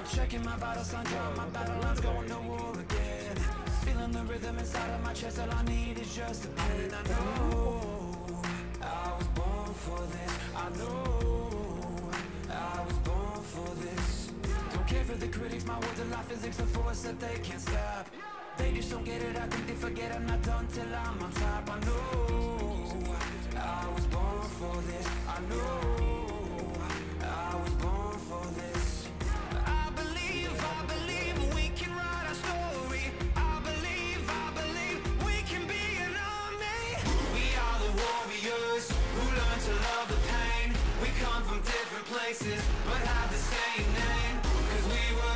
checking my vital signs, drawing my battle lines, going to war again. Feeling the rhythm inside of my chest, all I need is just a pen. I know I was born for this. I know I was born for this. Don't care for the critics, my words are like physics, a force that they can't stop. They just don't get it, I think they forget I'm not done till I'm on top. I know I was born for this. I know I was born for this. I believe we can write our story. I believe we can be an army. We are the warriors who learn to love the pain. We come from different places but have the same name. Cause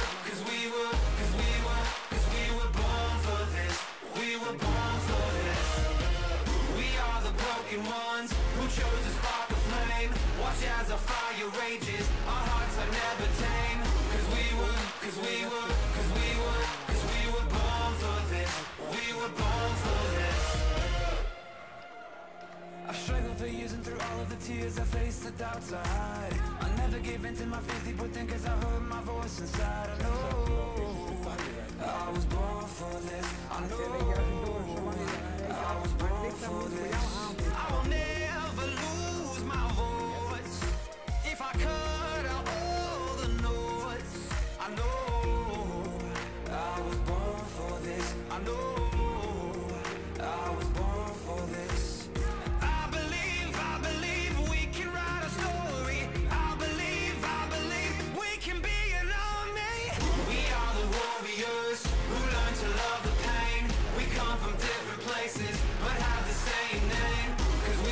we were born for this. We were born for this. We are the broken ones who chose to spark a flame. Watch as our fire rages, our hearts are never tame. Cause we were born for this. We were born for this. I've struggled for years and through all of the tears I faced the doubts I hide. I never gave in to my fears deep within cause I heard my voice inside. I know I was born for this. I know I was born for this. I will never lose my voice. If I cut out all the noise, I know I was born for this. I know I was born for this. I believe we can write a story. I believe we can be an army. We are the warriors who learn to love the pain. We come from different places but have the same name. Cause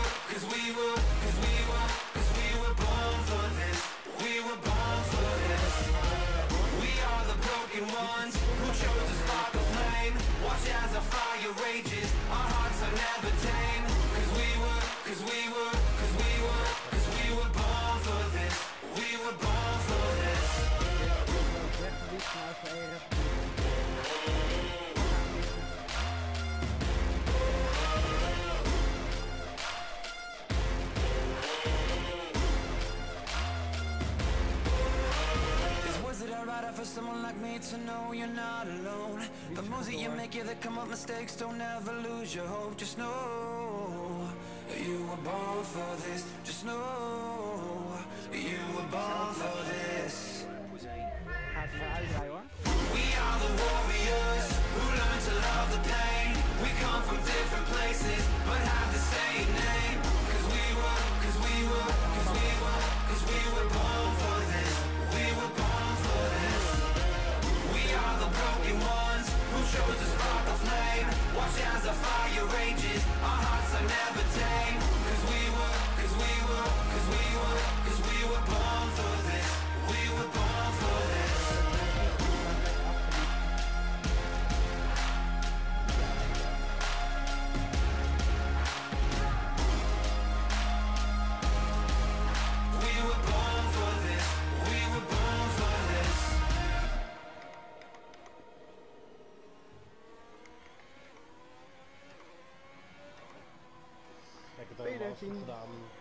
we were born for this. We were born for this. We are the broken ones who chose to spark a flame. Watch as our fire rages, our hearts are never tame. Cause we were born for this. We were born for this. For someone like me to know you're not alone. The moves that you make, yeah, that come up mistakes. Don't ever lose your hope. Just know you were born for this. Just know you were born for this. We are the warriors who learn to love the pain. We come from different places but have the same name. Cause we were born for this. We were born for this. We are the broken ones who chose to spark a flame. Watch as the fire rages, our hearts are never tame. Cause we were born for this. We were born for this. We were born for this. We were born for this. Kijk, het allemaal goed gedaan.